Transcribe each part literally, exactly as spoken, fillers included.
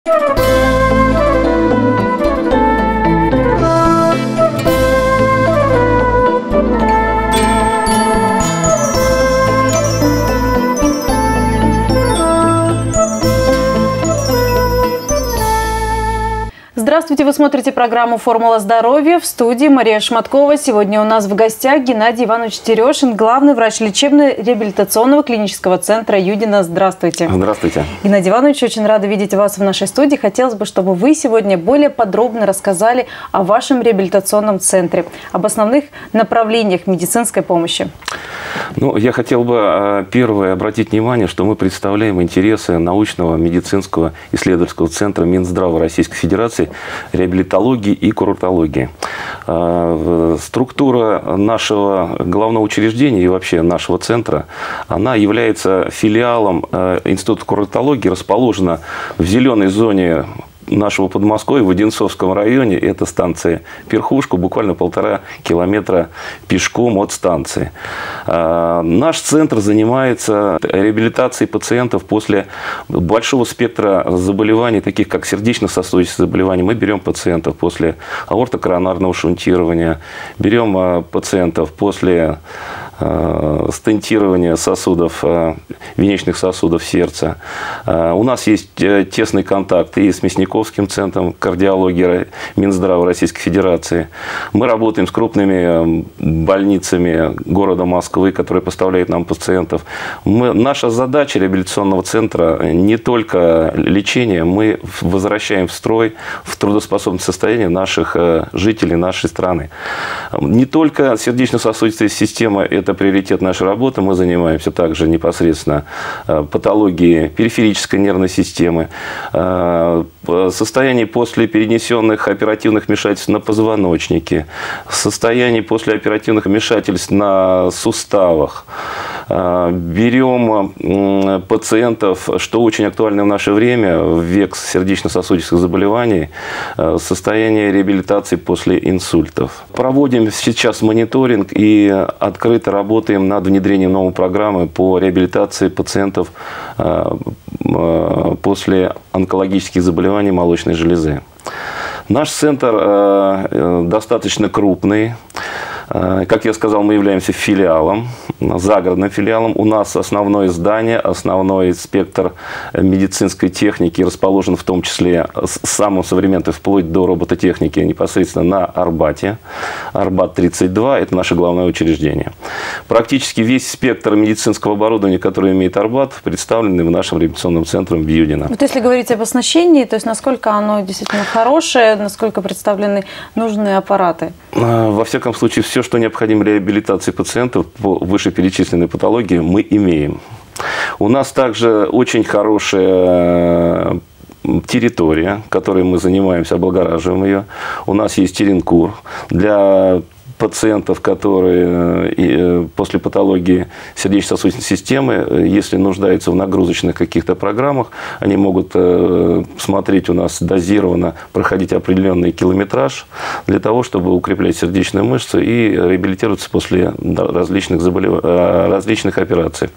Здравствуйте, вы смотрите программу «Формула здоровья». В студии Мария Шматкова. Сегодня у нас в гостях Геннадий Иванович Терешин, главный врач лечебно-реабилитационного клинического центра Юдино. Здравствуйте. Здравствуйте. Геннадий Иванович, очень рада видеть вас в нашей студии. Хотелось бы, чтобы вы сегодня более подробно рассказали о вашем реабилитационном центре, об основных направлениях медицинской помощи. Ну, я хотел бы первое обратить внимание, что мы представляем интересы научного медицинского исследовательского центра Минздрава Российской Федерации, реабилитологии и курортологии. Структура нашего главного учреждения и вообще нашего центра, она является филиалом Института курортологии, расположена в зеленой зоне нашего Подмосковья, в Одинцовском районе. Это станция Перхушка, буквально полтора километра пешком от станции. Наш центр занимается реабилитацией пациентов после большого спектра заболеваний, таких как сердечно-сосудистые заболевания. Мы берем пациентов после аортокоронарного шунтирования, берем пациентов после стентирования сосудов, венечных сосудов сердца. У нас есть тесный контакт и с Мясниковским центром кардиологии Минздрава Российской Федерации. Мы работаем с крупными больницами города Москвы, которые поставляют нам пациентов. Мы, наша задача реабилитационного центра не только лечение, мы возвращаем в строй, в трудоспособное состояние наших жителей нашей страны. Не только сердечно-сосудистая система – это приоритет нашей работы. Мы занимаемся также непосредственно патологией периферической нервной системы, состояние после перенесенных оперативных вмешательств на позвоночнике, состояние после оперативных вмешательств на суставах. Берем пациентов, что очень актуально в наше время, в век сердечно-сосудистых заболеваний, состояние реабилитации после инсультов. Проводим сейчас мониторинг и открыто работаем над внедрением новой программы по реабилитации пациентов после онкологических заболеваний молочной железы. Наш центр достаточно крупный. Как я сказал, мы являемся филиалом, загородным филиалом. У нас основное здание, основной спектр медицинской техники расположен в том числе самым современным, вплоть до робототехники, непосредственно на Арбате. Арбат тридцать два – это наше главное учреждение. Практически весь спектр медицинского оборудования, которое имеет Арбат, представлен в нашем реабилитационном центре в Юдино. Вот если говорить об оснащении, то есть насколько оно действительно хорошее, насколько представлены нужные аппараты? Во всяком случае, все, что необходимо реабилитации пациентов по вышеперечисленной патологии, мы имеем. У нас также очень хорошая территория, которой мы занимаемся, облагораживаем ее. У нас есть теренкур для пациентов, которые после патологии сердечно-сосудистой системы, если нуждаются в нагрузочных каких-то программах, они могут смотреть у нас дозированно, проходить определенный километраж для того, чтобы укреплять сердечную мышцу и реабилитироваться после различных, заболев... различных операций.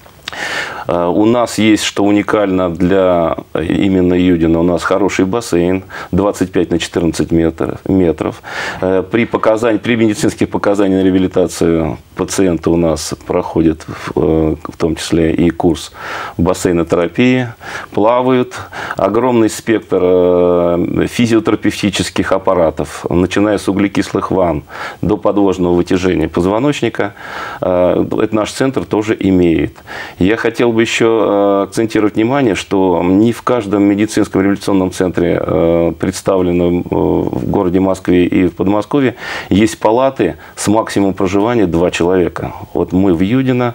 У нас есть, что уникально для именно Юдино, у нас хороший бассейн двадцать пять на четырнадцать метров. При, показании, при медицинских показаниях на реабилитацию пациента у нас проходит в том числе и курс бассейнотерапии, плавают. Огромный спектр физиотерапевтических аппаратов, начиная с углекислых ванн до подвожного вытяжения позвоночника. Это наш центр тоже имеет. Я хотел бы еще акцентировать внимание, что не в каждом медицинском реабилитационном центре, представленном в городе Москве и в Подмосковье, есть палаты с максимумом проживания два человека. Вот мы в Юдино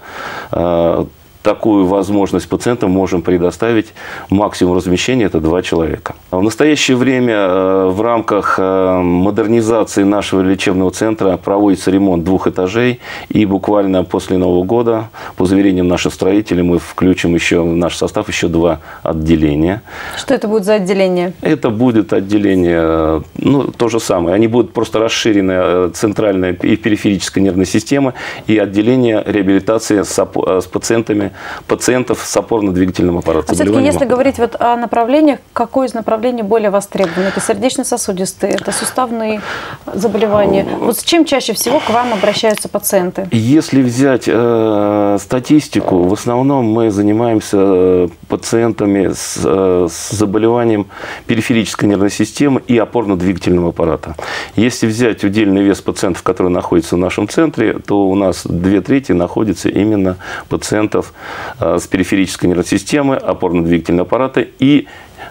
такую возможность пациентам можем предоставить. Максимум размещения – это два человека. В настоящее время в рамках модернизации нашего лечебного центра проводится ремонт двух этажей. И буквально после Нового года, по заверениям наших строителей, мы включим еще в наш состав еще два отделения. Что это будет за отделение? Это будет отделение, ну, то же самое. Они будут просто расширены, центральная и периферическая нервная система, и отделение реабилитации с, с пациентами пациентов с опорно-двигательным аппаратом. А все-таки, если говорить вот о направлениях, какое из направлений более востребовано? Это сердечно-сосудистые, это суставные заболевания. Вот с чем чаще всего к вам обращаются пациенты? Если взять э, статистику, в основном мы занимаемся пациентами с, э, с заболеванием периферической нервной системы и опорно-двигательного аппарата. Если взять удельный вес пациентов, которые находятся в нашем центре, то у нас две трети находятся именно пациентов э, с периферической нервной системы, опорно-двигательного аппарата и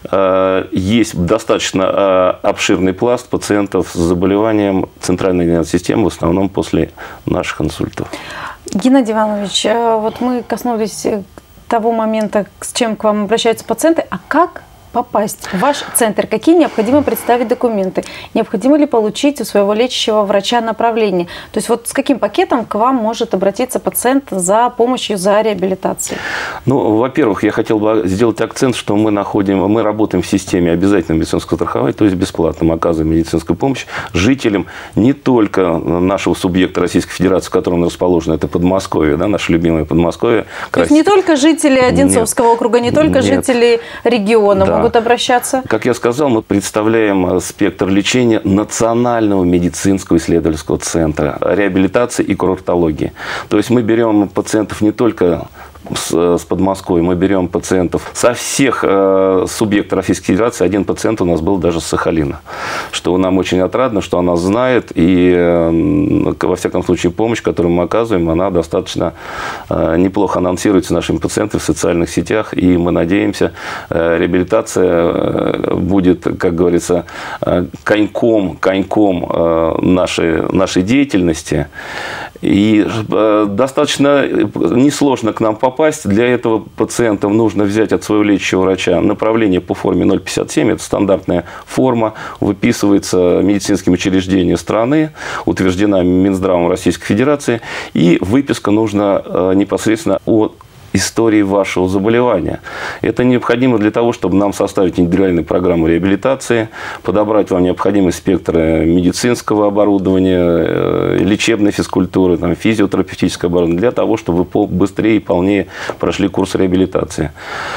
есть достаточно обширный пласт пациентов с заболеванием центральной нервной системы, в основном после наших инсультов. Геннадий Иванович, вот мы коснулись того момента, с чем к вам обращаются пациенты, а как попасть в ваш центр? Какие необходимо представить документы? Необходимо ли получить у своего лечащего врача направление? То есть вот с каким пакетом к вам может обратиться пациент за помощью, за реабилитацией? Ну, во-первых, я хотел бы сделать акцент, что мы находим, мы работаем в системе обязательного медицинского страхования, то есть бесплатно мы оказываем медицинскую помощь жителям не только нашего субъекта Российской Федерации, в котором расположено, это Подмосковье, да, наше любимое Подмосковье. То есть не только жители Одинцовского Нет. округа, не только Нет. жители региона, да. могут обращаться? Как я сказал, мы представляем спектр лечения Национального медицинского исследовательского центра реабилитации и курортологии. То есть мы берем пациентов не только с, с Подмосковья, мы берем пациентов со всех э, субъектов Российской Федерации. Один пациент у нас был даже с Сахалина, что нам очень отрадно, что она знает, и э, во всяком случае помощь, которую мы оказываем, она достаточно э, неплохо анонсируется нашими пациентами в социальных сетях, и мы надеемся, э, реабилитация э, будет, как говорится, э, коньком, коньком э, нашей, нашей деятельности, и э, достаточно несложно к нам попасть. Попасть. Для этого пациентам нужно взять от своего лечащего врача направление по форме ноль пятьдесят семь. Это стандартная форма, выписывается медицинским учреждением страны, утверждена Минздравом Российской Федерации. И выписка нужна непосредственно от истории вашего заболевания. Это необходимо для того, чтобы нам составить индивидуальную программу реабилитации, подобрать вам необходимый спектр медицинского оборудования, лечебной физкультуры, там, физиотерапевтическое оборудование, для того, чтобы вы быстрее и полнее прошли курс реабилитации.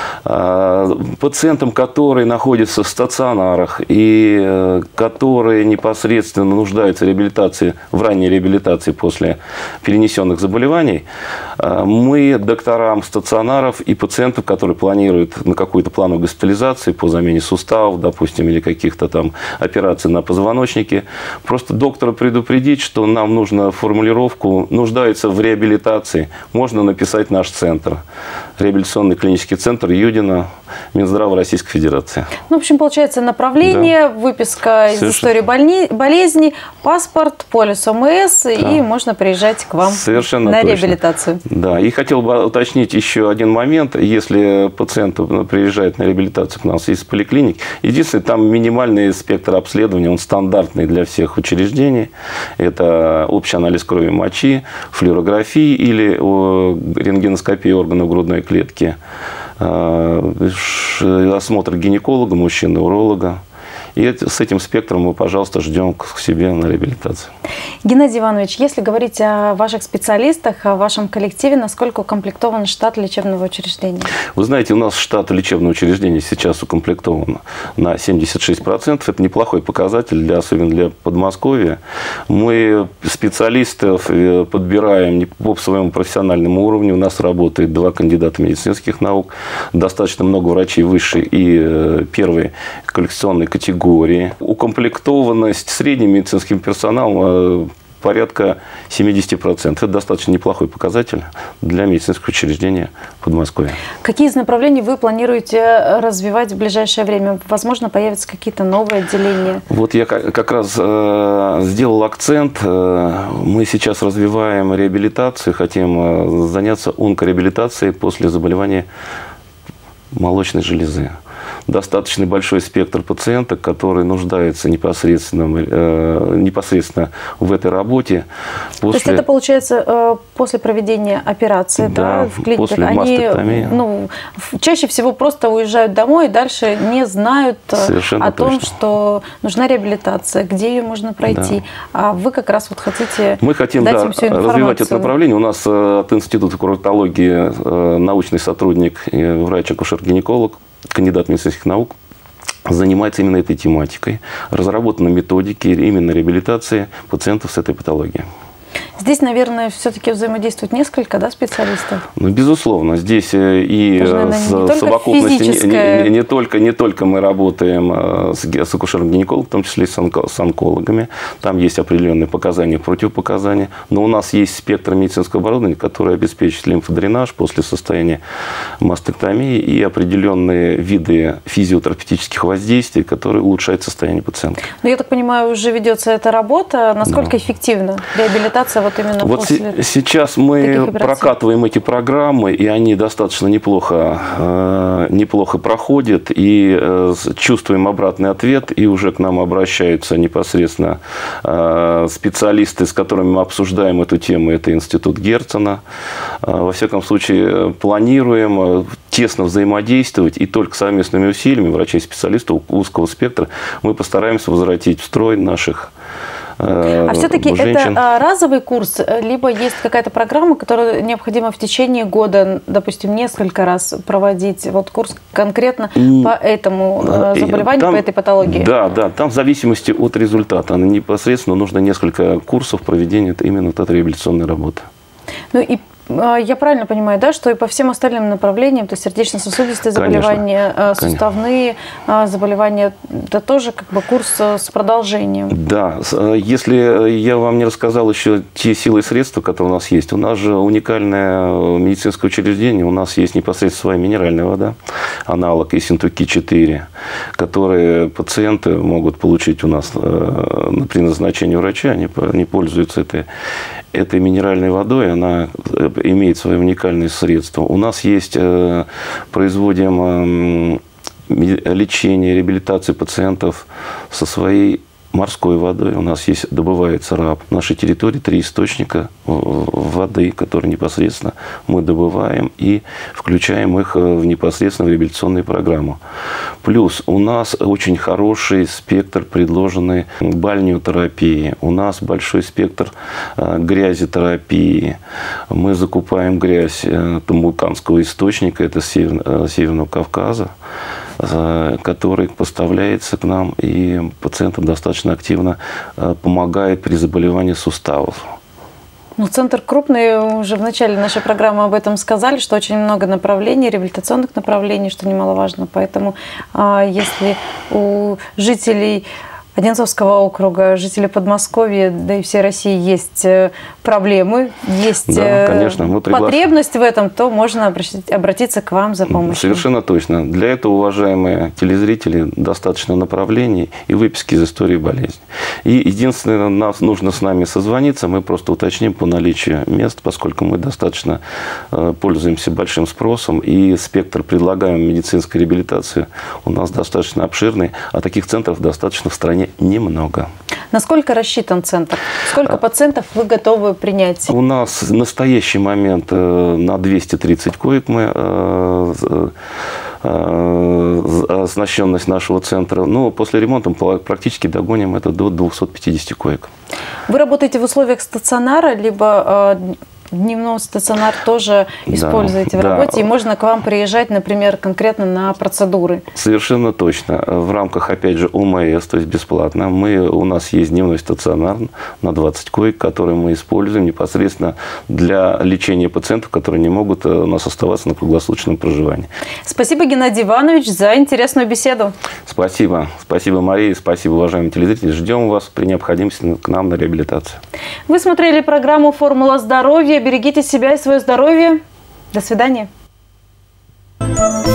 Пациентам, которые находятся в стационарах и которые непосредственно нуждаются в реабилитации, в ранней реабилитации после перенесенных заболеваний, мы докторам стационаров и пациентов, которые планируют на какую-то плановую госпитализацию по замене суставов, допустим, или каких-то там операций на позвоночнике, просто доктора предупредить, что нам нужно формулировку «нуждается в реабилитации», можно написать наш центр. Реабилитационный клинический центр Юдина, Минздрава Российской Федерации. Ну, в общем, получается направление, да. выписка из истории больни... болезни, паспорт, полис ОМС, да. и можно приезжать к вам Совершенно на точно. реабилитацию. Да, и хотел бы уточнить еще один момент. Если пациент приезжает на реабилитацию к нам из поликлиник, единственное, там минимальный спектр обследования, он стандартный для всех учреждений. Это общий анализ крови и мочи, флюорография или рентгеноскопия органов грудной клетки, осмотр гинеколога, мужчины, уролога. И с этим спектром мы, пожалуйста, ждем к себе на реабилитацию. Геннадий Иванович, если говорить о ваших специалистах, о вашем коллективе, насколько укомплектован штат лечебного учреждения? Вы знаете, у нас штат лечебного учреждения сейчас укомплектован на семьдесят шесть процентов. Это неплохой показатель, для, особенно для Подмосковья. Мы специалистов подбираем по своему профессиональному уровню. У нас работает два кандидата медицинских наук, достаточно много врачей высшей и первой квалификационной категории. Укомплектованность средним медицинским персоналом порядка семидесяти процентов. Это достаточно неплохой показатель для медицинского учреждения Подмосковья. Какие из направлений вы планируете развивать в ближайшее время? Возможно, появятся какие-то новые отделения? Вот я как раз э, сделал акцент. Мы сейчас развиваем реабилитацию, хотим заняться онкореабилитацией после заболевания молочной железы. Достаточно большой спектр пациенток, которые нуждаются непосредственно, э, непосредственно в этой работе. После... То есть это получается после проведения операции, да, да, в клиниках, после они ну, чаще всего просто уезжают домой и дальше не знают Совершенно о том, точно. Что нужна реабилитация, где ее можно пройти. Да. А вы как раз вот хотите Мы хотим дать да, им всю информацию. развивать это направление. У нас от Института курортологии научный сотрудник, врач-акушер-гинеколог, кандидат медицинских наук, занимается именно этой тематикой. Разработаны методики именно реабилитации пациентов с этой патологией. Здесь, наверное, все-таки взаимодействует несколько, да, специалистов? Ну, безусловно. Здесь и Даже, с наверное, совокупностью, не, не, не, только, не только мы работаем с, с акушером-гинекологом, в том числе и с, онко, с онкологами. Там есть определенные показания, противопоказания. Но у нас есть спектр медицинского оборудования, который обеспечит лимфодренаж после состояния мастектомии и определенные виды физиотерапевтических воздействий, которые улучшают состояние пациента. Ну, я так понимаю, уже ведется эта работа. Насколько да. эффективна реабилитация вот именно вот после сейчас мы прокатываем эти программы, и они достаточно неплохо, э, неплохо проходят, и э, чувствуем обратный ответ, и уже к нам обращаются непосредственно э, специалисты, с которыми мы обсуждаем эту тему, это Институт Герцена. Э, во всяком случае, планируем тесно взаимодействовать, и только совместными усилиями врачей-специалистов узкого спектра мы постараемся возвратить в строй наших А все-таки это разовый курс, либо есть какая-то программа, которую необходимо в течение года, допустим, несколько раз проводить, вот курс конкретно по этому заболеванию, там, по этой патологии? Да, да, там в зависимости от результата, непосредственно нужно несколько курсов проведения именно вот этой реабилитационной работы. Ну и я правильно понимаю, да, что и по всем остальным направлениям, то есть сердечно-сосудистые заболевания, конечно, суставные конечно. заболевания, это тоже как бы курс с продолжением? Да, если я вам не рассказал еще те силы и средства, которые у нас есть, у нас же уникальное медицинское учреждение, у нас есть непосредственно своя минеральная вода, аналог Ессентуки четыре, которые пациенты могут получить у нас при назначении врача, они, они пользуются этой, этой минеральной водой, она имеет свои уникальные средства. У нас есть, производим лечение, реабилитацию пациентов со своей морской водой. У нас есть, добывается РАП. В нашей территории три источника воды, которые непосредственно мы добываем и включаем их в непосредственно в реабилитационную программу. Плюс у нас очень хороший спектр предложенной бальнеотерапии. У нас большой спектр грязетерапии. Мы закупаем грязь тамбуканского источника, это с Северного Кавказа, который поставляется к нам и пациентам достаточно активно помогает при заболевании суставов. Ну, центр крупный, уже в начале нашей программы об этом сказали, что очень много направлений, реабилитационных направлений, что немаловажно. Поэтому если у жителей Одинцовского округа, жители Подмосковья, да и всей России есть проблемы, есть да, конечно, мы потребность в этом, то можно обратиться к вам за помощью. Совершенно точно. Для этого, уважаемые телезрители, достаточно направлений и выписки из истории болезни. И единственное, нам нужно с нами созвониться, мы просто уточним по наличию мест, поскольку мы достаточно пользуемся большим спросом, и спектр предлагаемой медицинской реабилитации у нас достаточно обширный, а таких центров достаточно в стране немного. Насколько рассчитан центр? Сколько пациентов вы готовы принять? У нас в настоящий момент на двести тридцать коек мы оснащенность нашего центра. Но после ремонта мы практически догоним это до двухсот пятидесяти коек. Вы работаете в условиях стационара, либо дневной стационар тоже используете да, в работе, да. И можно к вам приезжать, например, конкретно на процедуры? Совершенно точно. В рамках, опять же, ОМС, то есть бесплатно, мы, у нас есть дневной стационар на двадцать коек, который мы используем непосредственно для лечения пациентов, которые не могут у нас оставаться на круглосуточном проживании. Спасибо, Геннадий Иванович, за интересную беседу. Спасибо. Спасибо, Мария. Спасибо, уважаемые телезрители. Ждем вас при необходимости к нам на реабилитацию. Вы смотрели программу «Формула здоровья». Берегите себя и свое здоровье. До свидания.